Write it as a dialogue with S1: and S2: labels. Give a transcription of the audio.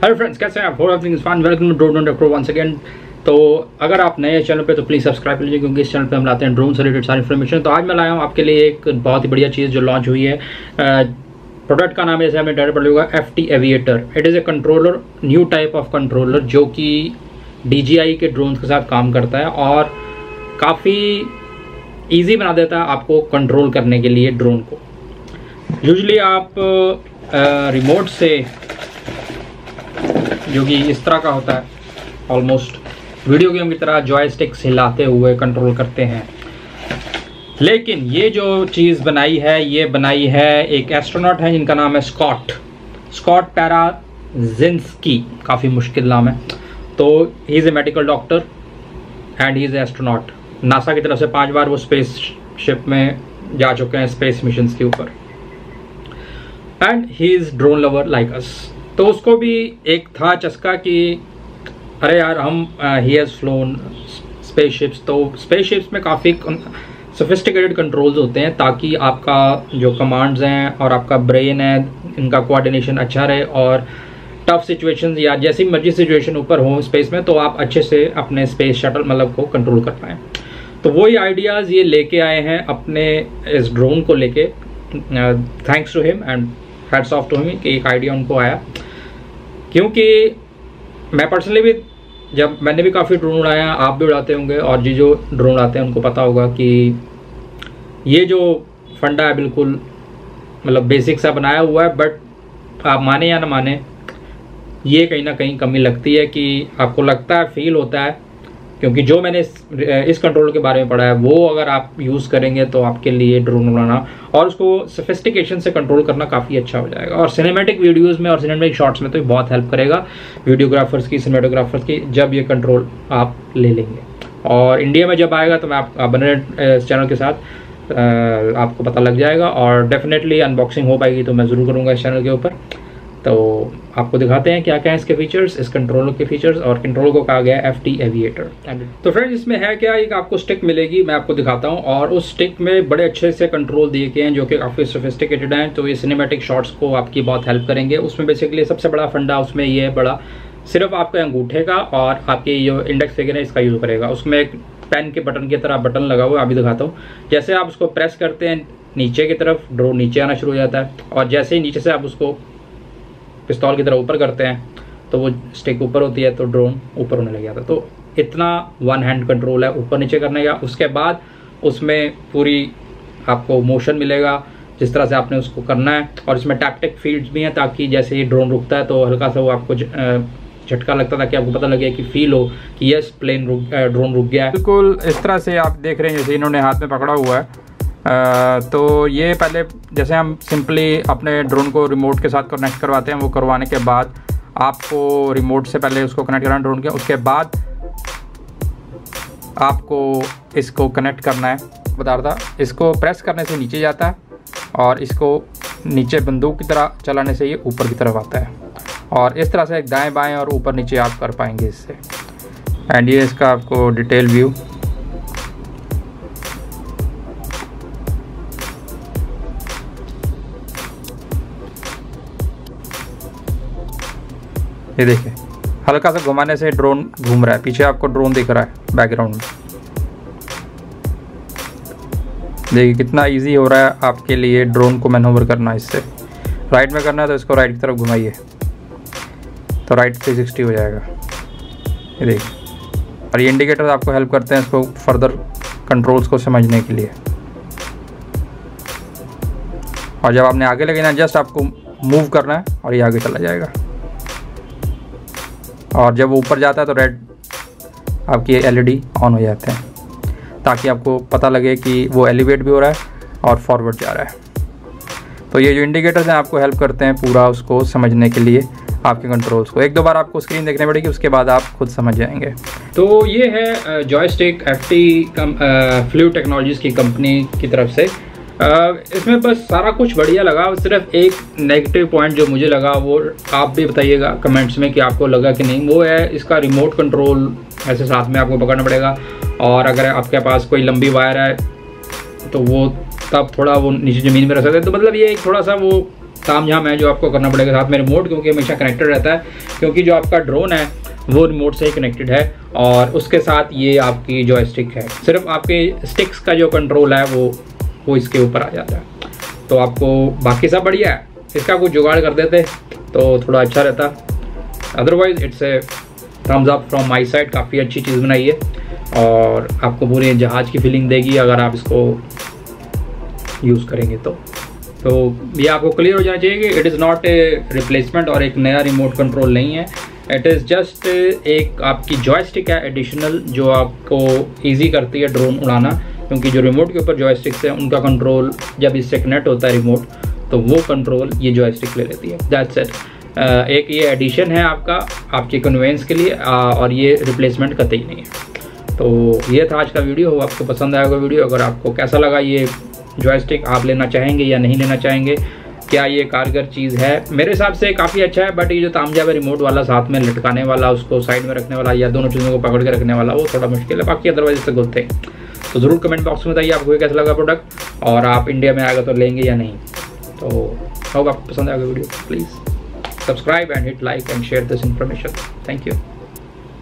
S1: Hello friends, कैसे हैं आप? Hope everything is fine. Welcome to drone doctor once again. तो अगर आप नए चैनल पे तो प्लीज़ सब्सक्राइब कर लीजिए, क्योंकि इस चैनल पे हम लाते हैं ड्रोन से रिलेटेड सारी इन्फॉर्मेशन। तो आज मैं लाया हूँ आपके लिए एक बहुत ही बढ़िया चीज़ जो लॉन्च हुई है। प्रोडक्ट का नाम है, जैसे आपने डायरेक्ट पढ़ होगा, FT aviator. It is a controller, new type of controller जो कि DJI के ड्रोन के साथ काम करता है और काफ़ी ईजी बना देता है आपको कंट्रोल करने के लिए ड्रोन को। यूजली आप रिमोट से, जो कि इस तरह का होता है, ऑलमोस्ट वीडियो गेम की तरह जॉयस्टिक हिलाते हुए कंट्रोल करते हैं। लेकिन ये जो चीज़ बनाई है, ये बनाई है एक एस्ट्रोनॉट है जिनका नाम है स्कॉट पैराजिन्स्की। काफ़ी मुश्किल नाम है। तो he is a medical doctor and he is astronaut. NASA की तरफ से 5 बार वो स्पेस शिप में जा चुके हैं, स्पेस मिशन के ऊपर। And he is drone lover like us. तो उसको भी एक था चस्का कि अरे यार, हम ही हैज़ फ्लोन स्पेसशिप्स। तो स्पेसशिप्स में काफ़ी सोफिस्टिकेटेड कंट्रोल्स होते हैं ताकि आपका जो कमांड्स हैं और आपका ब्रेन है, इनका कोऑर्डिनेशन अच्छा रहे और टफ सिचुएशंस या जैसी मर्जी सिचुएशन ऊपर हो स्पेस में, तो आप अच्छे से अपने स्पेस शटल मतलब को कंट्रोल कर पाएँ। तो वही आइडियाज़ ये लेके आए हैं अपने इस ड्रोन को लेके। Thanks to him and hats off to him कि एक आइडिया उनको आया। क्योंकि मैं पर्सनली भी, जब मैंने भी काफ़ी ड्रोन उड़ाया, आप भी उड़ाते होंगे और जो ड्रोन उड़ाते हैं उनको पता होगा कि ये जो फंडा है बिल्कुल मतलब बेसिक सा बनाया हुआ है। बट आप माने या ना माने, ये कहीं ना कहीं कमी लगती है कि आपको लगता है, फील होता है। क्योंकि जो मैंने इस कंट्रोल के बारे में पढ़ा है, वो अगर आप यूज़ करेंगे तो आपके लिए ड्रोन उड़ाना और उसको सोफिस्टिकेशन से कंट्रोल करना काफ़ी अच्छा हो जाएगा। और सिनेमैटिक वीडियोस में और सिनेमैटिक शॉट्स में तो ये बहुत हेल्प करेगा वीडियोग्राफर्स की, सिनेमेटोग्राफर्स की, जब ये कंट्रोल आप ले लेंगे। और इंडिया में जब आएगा तो मैं आप बने इस चैनल के साथ आपको पता लग जाएगा। और डेफिनेटली अनबॉक्सिंग हो पाएगी तो मैं ज़रूर करूँगा इस चैनल के ऊपर। तो आपको दिखाते हैं क्या क्या है इसके फीचर्स, इस कंट्रोलर के फीचर्स। और कंट्रोलर को कहा गया है FT एविएटर। तो फ्रेंड्स, इसमें है क्या, एक आपको स्टिक मिलेगी, मैं आपको दिखाता हूँ। और उस स्टिक में बड़े अच्छे से कंट्रोल दिए गए हैं जो कि काफ़ी सोफिस्टिकेटेड हैं। तो ये सिनेमैटिक शॉट्स को आपकी बहुत हेल्प करेंगे। उसमें बेसिकली सबसे बड़ा फंडा उसमें ये है, बड़ा सिर्फ आपके अंगूठे का और आपके जो इंडेक्स फिंगर है इसका यूज़ करेगा। उसमें एक पेन के बटन की तरह बटन लगा हुआ है, अभी दिखाता हूँ। जैसे आप उसको प्रेस करते हैं नीचे की तरफ, ड्रोन नीचे आना शुरू हो जाता है। और जैसे ही नीचे से आप उसको पिस्तौल की तरह ऊपर करते हैं तो वो स्टिक ऊपर होती है, तो ड्रोन ऊपर होने लग जाता है। तो इतना वन हैंड कंट्रोल है ऊपर नीचे करने का। उसके बाद उसमें पूरी आपको मोशन मिलेगा जिस तरह से आपने उसको करना है। और इसमें टैप्टिक फील्ड्स भी हैं ताकि जैसे ही ड्रोन रुकता है तो हल्का सा वो आपको झटका लगता है ताकि आपको पता लगे कि फील हो कि यस ड्रोन रुक गया है। बिल्कुल इस तरह से आप देख रहे हैं जैसे इन्होंने हाथ में पकड़ा हुआ है। तो ये पहले जैसे हम सिंपली अपने ड्रोन को रिमोट के साथ कनेक्ट करवाते हैं, वो करवाने के बाद आपको रिमोट से पहले उसको कनेक्ट करना ड्रोन के, उसके बाद आपको इसको कनेक्ट करना है। बता रहा था, इसको प्रेस करने से नीचे जाता है और इसको नीचे बंदूक की तरह चलाने से ये ऊपर की तरफ आता है। और इस तरह से दाएं बाएं और ऊपर नीचे आप कर पाएंगे इससे। एंड ये इसका आपको डिटेल व्यू, ये देखिए हल्का सा घुमाने से ड्रोन घूम रहा है। पीछे आपको ड्रोन दिख रहा है बैकग्राउंड में। देखिए कितना इजी हो रहा है आपके लिए ड्रोन को मैनूवर करना। इससे राइट में करना है तो इसको राइट की तरफ घुमाइए तो राइट 360 हो जाएगा। ये देखिए। और ये इंडिकेटर आपको हेल्प करते हैं इसको फर्दर कंट्रोल्स को समझने के लिए। और जब आपने आगे लेना है, जस्ट आपको मूव करना है और ये आगे चला जाएगा। और जब वो ऊपर जाता है तो रेड आपकी LED ऑन हो जाते हैं ताकि आपको पता लगे कि वो एलिवेट भी हो रहा है और फॉरवर्ड जा रहा है। तो ये जो इंडिकेटर्स हैं आपको हेल्प करते हैं पूरा उसको समझने के लिए, आपके कंट्रोल्स को। एक दो बार आपको स्क्रीन देखने पड़ेगी, उसके बाद आप खुद समझ जाएंगे। तो ये है जॉयस्टिक FT फ्लू टेक्नोलॉजीज़ की कंपनी की तरफ से। इसमें बस सारा कुछ बढ़िया लगा। सिर्फ एक नेगेटिव पॉइंट जो मुझे लगा, वो आप भी बताइएगा कमेंट्स में कि आपको लगा कि नहीं। वो है इसका रिमोट कंट्रोल ऐसे साथ में आपको पकड़ना पड़ेगा। और अगर आपके पास कोई लंबी वायर है तो वो तब थोड़ा वो नीचे ज़मीन में रख सकते हैं। तो मतलब ये एक थोड़ा सा वो तामझाम है जो आपको करना पड़ेगा साथ में रिमोट, क्योंकि हमेशा कनेक्टेड रहता है, क्योंकि जो आपका ड्रोन है वो रिमोट से ही कनेक्टेड है और उसके साथ ये आपकी जॉयस्टिक है। सिर्फ आपके स्टिक्स का जो कंट्रोल है वो इसके ऊपर आ जाता है। तो आपको बाकी सब बढ़िया है, इसका कुछ जुगाड़ कर देते तो थोड़ा अच्छा रहता। Otherwise it's a thumbs up from my side, काफ़ी अच्छी चीज़ बनाई है और आपको पूरे जहाज़ की फीलिंग देगी अगर आप इसको यूज़ करेंगे तो ये आपको क्लियर हो जाना चाहिए कि it is not a replacement और एक नया रिमोट कंट्रोल नहीं है। इट इज़ जस्ट एक आपकी जॉयस्टिक है एडिशनल, जो आपको ईजी करती है ड्रोन उड़ाना, क्योंकि जो रिमोट के ऊपर जॉयस्टिक्स है उनका कंट्रोल जब इससे कनेक्ट होता है रिमोट तो वो कंट्रोल ये जॉयस्टिक ले लेती है। That's it. एक ये एडिशन है आपकी कन्वेंस के लिए और ये रिप्लेसमेंट कतई नहीं है। तो ये था आज का वीडियो, हो आपको पसंद आएगा वीडियो। अगर आपको कैसा लगा ये जॉयस्टिक, आप लेना चाहेंगे या नहीं लेना चाहेंगे, क्या ये कारगर चीज़ है? मेरे हिसाब से काफ़ी अच्छा है, बट ये जो तामझाम रिमोट वाला साथ में लटकाने वाला, उसको साइड में रखने वाला या दोनों चीज़ों को पकड़ के रखने वाला, वो थोड़ा मुश्किल है। बाकी अदरवाइज इससे गुड थे। तो ज़रूर कमेंट बॉक्स में बताइए आपको ये कैसा लगा प्रोडक्ट और आप इंडिया में आएगा तो लेंगे या नहीं। तो होप आपको पसंद आएगा video. Please subscribe and hit like and share this information. Thank you.